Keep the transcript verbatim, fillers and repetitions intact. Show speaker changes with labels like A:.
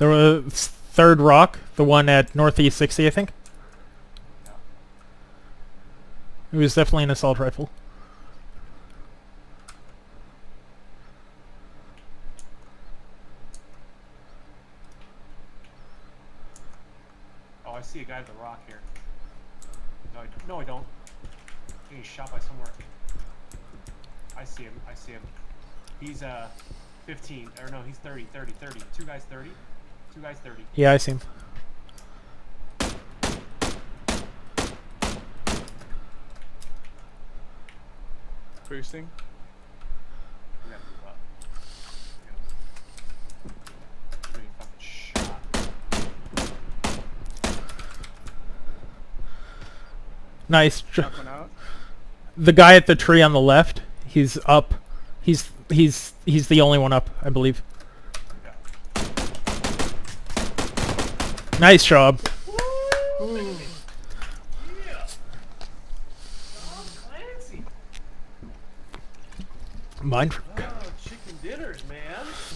A: The third rock, the one at northeast sixty, I think. It was definitely an assault rifle.
B: Oh, I see a guy at the rock here. No, I, no, I don't. I think he's shot by somewhere. I see him. I see him. He's uh, fifteen. Or no, he's thirty, thirty, thirty. Two guys thirty. Two guys thirty.
A: Yeah, I see him.
C: Boosting.
B: We gotta move up. We gotta... fucking shot.
A: Nice.
C: Knock one out.
A: The guy at the tree on the left, he's up. He's he's he's the only one up, I believe.
B: Yeah.
A: Nice job.
B: Woo! Yeah. Tom Clancy.
A: Mindfreak.
B: Oh, chicken dinners, man.